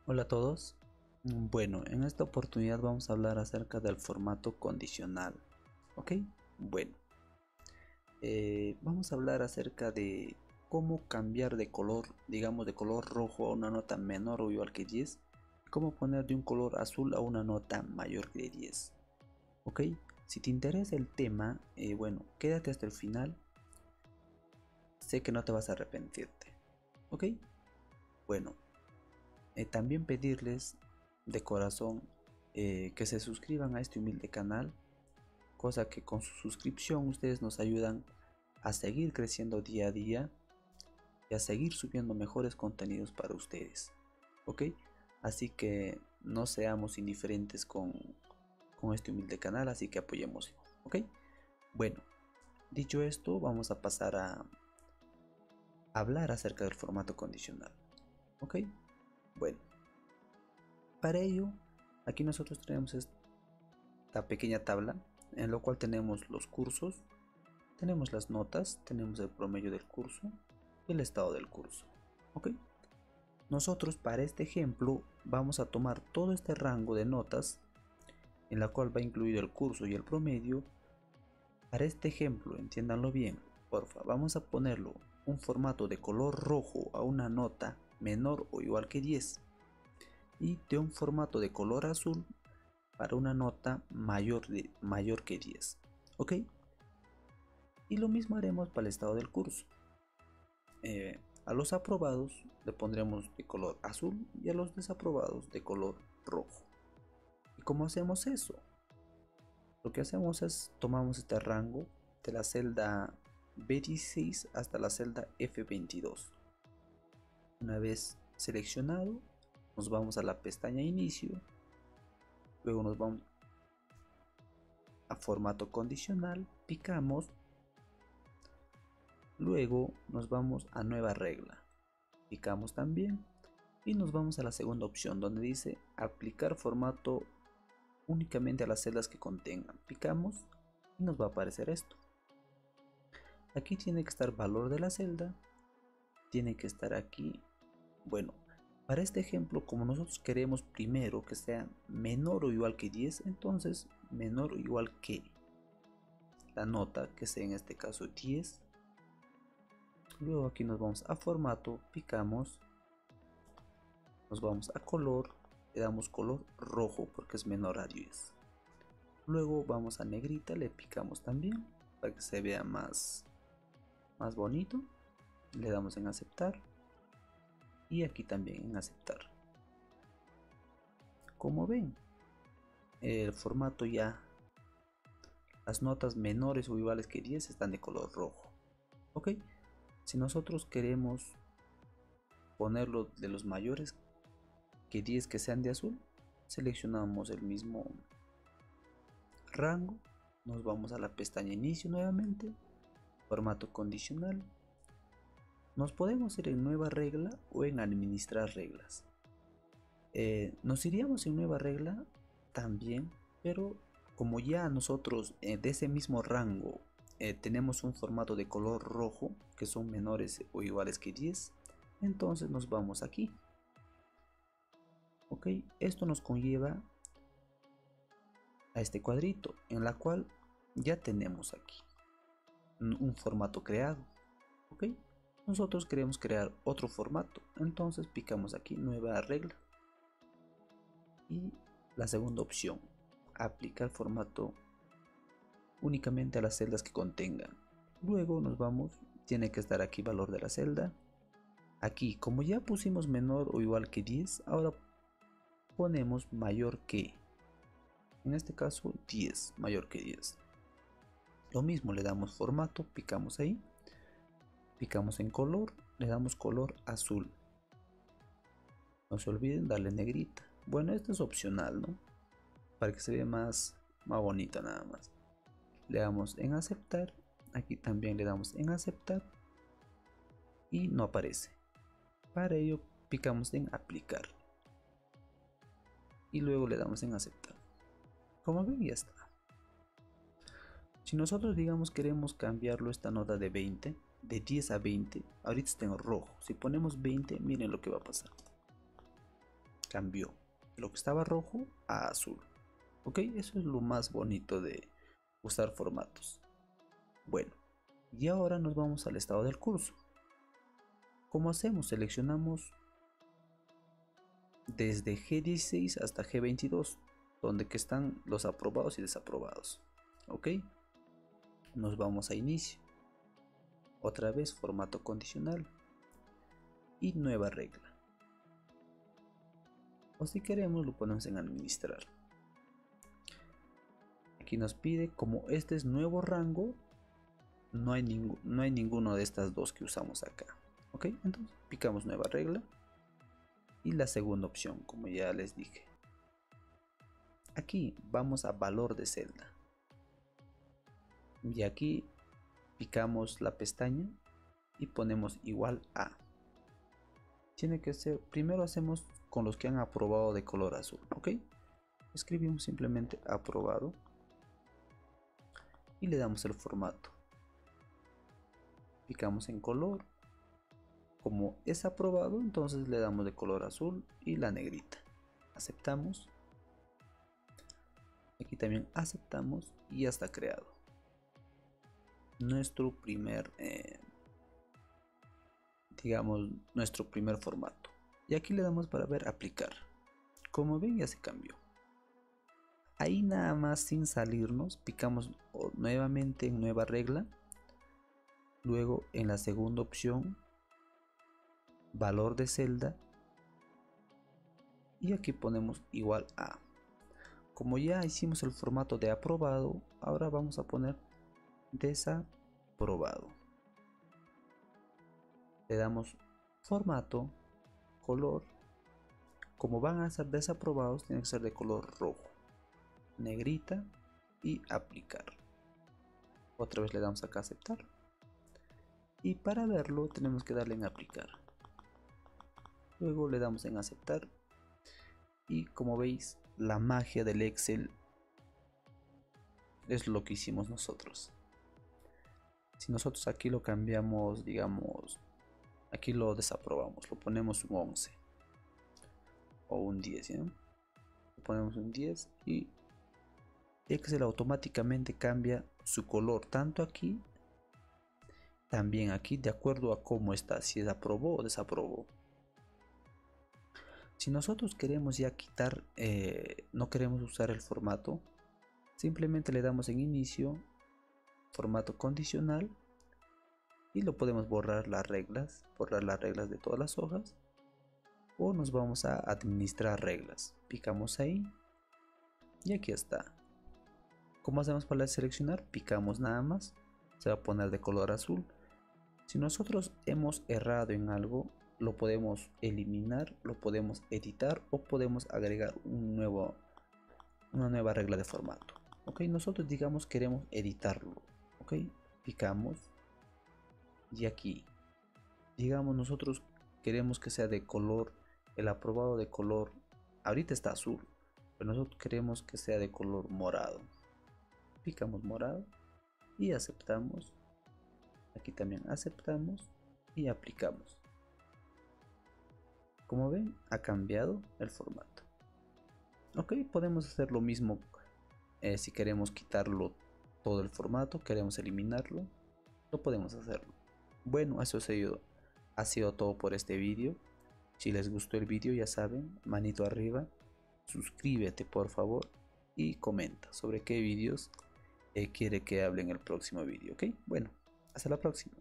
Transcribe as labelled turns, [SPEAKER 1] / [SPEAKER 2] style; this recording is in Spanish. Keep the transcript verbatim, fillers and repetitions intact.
[SPEAKER 1] Hola a todos. Bueno, en esta oportunidad vamos a hablar acerca del formato condicional. ¿Ok? Bueno, eh, vamos a hablar acerca de cómo cambiar de color, digamos de color rojo a una nota menor o igual que diez. Y cómo poner de un color azul a una nota mayor que diez. ¿Ok? Si te interesa el tema, eh, bueno, quédate hasta el final. Sé que no te vas a arrepentirte. ¿Ok? Bueno. Eh, también pedirles de corazón eh, que se suscriban a este humilde canal, cosa que con su suscripción ustedes nos ayudan a seguir creciendo día a día y a seguir subiendo mejores contenidos para ustedes. ¿Ok? Así que no seamos indiferentes con, con este humilde canal, así que apoyémoslo. ¿Ok? Bueno, dicho esto, vamos a pasar a hablar acerca del formato condicional. ¿Ok? Bueno. Para ello, aquí nosotros tenemos esta pequeña tabla en la cual tenemos los cursos, tenemos las notas, tenemos el promedio del curso y el estado del curso. ¿Ok? Nosotros para este ejemplo vamos a tomar todo este rango de notas en la cual va incluido el curso y el promedio. Para este ejemplo, entiéndanlo bien, porfa, vamos a ponerlo un formato de color rojo a una nota menor o igual que diez. Y de un formato de color azul para una nota mayor, de, mayor que diez. ¿Ok? Y lo mismo haremos para el estado del curso. Eh, a los aprobados le pondremos de color azul y a los desaprobados de color rojo. ¿Y cómo hacemos eso? Lo que hacemos es tomamos este rango de la celda B dieciséis hasta la celda F veintidós. Una vez seleccionado, nos vamos a la pestaña inicio. Luego nos vamos a formato condicional, picamos. Luego nos vamos a nueva regla, picamos también y nos vamos a la segunda opción donde dice aplicar formato únicamente a las celdas que contengan. Picamos y nos va a aparecer esto. Aquí tiene que estar valor de la celda, tiene que estar aquí. Bueno, para este ejemplo, como nosotros queremos primero que sea menor o igual que diez, entonces menor o igual que la nota, que sea en este caso diez. Luego aquí nos vamos a formato, picamos, nos vamos a color, le damos color rojo porque es menor a diez. Luego vamos a negrita, le picamos también para que se vea más, más bonito. Le damos en aceptar y aquí también en aceptar. Como ven, el formato ya, las notas menores o iguales que diez están de color rojo. Ok, si nosotros queremos ponerlo de los mayores que diez que sean de azul, seleccionamos el mismo rango, nos vamos a la pestaña inicio nuevamente, formato condicional, nos podemos ir en nueva regla o en administrar reglas. Eh, nos iríamos en nueva regla también, pero como ya nosotros eh, de ese mismo rango eh, tenemos un formato de color rojo que son menores o iguales que diez, entonces nos vamos aquí. Ok, esto nos conlleva a este cuadrito en la cual ya tenemos aquí un formato creado. Ok, nosotros queremos crear otro formato, entonces picamos aquí nueva regla y la segunda opción, aplicar formato únicamente a las celdas que contengan. Luego nos vamos, tiene que estar aquí valor de la celda. Aquí como ya pusimos menor o igual que diez, ahora ponemos mayor que, en este caso diez, mayor que diez. Lo mismo, le damos formato, picamos ahí, picamos en color, le damos color azul. No se olviden darle negrita. Bueno, esto es opcional, ¿no? Para que se vea más, más bonito nada más. Le damos en aceptar, aquí también le damos en aceptar y no aparece. Para ello picamos en aplicar y luego le damos en aceptar. Como ven, ya está. Si nosotros digamos queremos cambiarlo esta nota de veinte, de diez a veinte, ahorita está en rojo. Si ponemos veinte, miren lo que va a pasar. cambió de lo que estaba rojo a azul. Ok, eso es lo más bonito de usar formatos. Bueno, y ahora nos vamos al estado del curso. ¿Cómo hacemos? Seleccionamos desde G dieciséis hasta G veintidós, donde que están los aprobados y desaprobados. Ok, nos vamos a inicio, otra vez formato condicional y nueva regla, o si queremos lo ponemos en administrar. Aquí nos pide, como este es nuevo rango, no hay, ningún, no hay ninguno de estas dos que usamos acá. Ok, entonces picamos nueva regla y la segunda opción, como ya les dije. Aquí vamos a valor de celda y aquí picamos la pestaña y ponemos igual a. Tiene que ser, primero hacemos con los que han aprobado de color azul. Ok, escribimos simplemente aprobado y le damos el formato, picamos en color, como es aprobado entonces le damos de color azul y la negrita, aceptamos, aquí también aceptamos y ya está creado nuestro primer eh, digamos nuestro primer formato. Y aquí le damos para ver aplicar. Como ven ya se cambió. Ahí nada más sin salirnos picamos nuevamente en nueva regla, luego en la segunda opción valor de celda y aquí ponemos igual a. Como ya hicimos el formato de aprobado, ahora vamos a poner desaprobado. Le damos formato, color. Como van a ser desaprobados, tiene que ser de color rojo, negrita y aplicar. Otra vez le damos acá a aceptar. Y para verlo tenemos que darle en aplicar. Luego le damos en aceptar. Y como veis, la magia del Excel es lo que hicimos nosotros. Si nosotros aquí lo cambiamos, digamos, aquí lo desaprobamos, lo ponemos un once o un diez, ¿ya? Le ponemos un diez y Excel automáticamente cambia su color tanto aquí, también aquí, de acuerdo a cómo está, si es aprobó o desaprobó. Si nosotros queremos ya quitar, eh, no queremos usar el formato, simplemente le damos en inicio, formato condicional y lo podemos borrar las reglas, borrar las reglas de todas las hojas, o nos vamos a administrar reglas, picamos ahí y aquí está. ¿Cómo hacemos para seleccionar? Picamos nada más, se va a poner de color azul. Si nosotros hemos errado en algo, lo podemos eliminar, lo podemos editar o podemos agregar un nuevo, una nueva regla de formato. Ok, nosotros digamos queremos editarlo. Ok, picamos y aquí digamos nosotros queremos que sea de color, el aprobado de color, ahorita está azul, pero nosotros queremos que sea de color morado. Picamos morado y aceptamos. Aquí también aceptamos y aplicamos. Como ven, ha cambiado el formato. Ok, podemos hacer lo mismo eh, si queremos quitarlo todo el formato, queremos eliminarlo, lo podemos hacerlo. Bueno, eso ha sido, ha sido todo por este vídeo. Si les gustó el vídeo, ya saben, manito arriba, suscríbete por favor y comenta sobre qué vídeos eh, quiere que hable en el próximo vídeo. Ok, bueno, hasta la próxima.